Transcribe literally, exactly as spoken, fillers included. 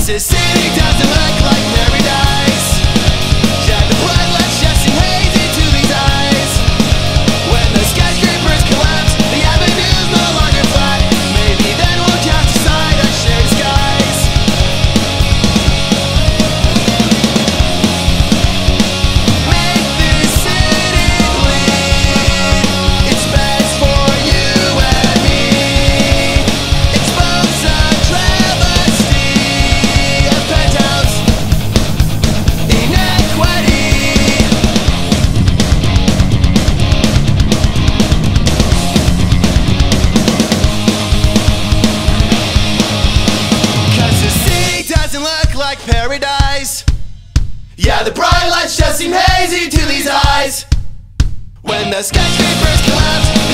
'cause the city doesn't look like paradise. Yeah, the bloodlet's just seem hazy to these eyes. When the skyscrapers collapse, the avenue's no longer flat. Maybe then we'll cast aside our shared skies. Make this city bleed. It's best for you and me. Expose a travesty of penthouse inequity. 'Cause the city doesn't look like paradise. Yeah, the bright lights just seem hazy to these eyes. When the skyscrapers collapse,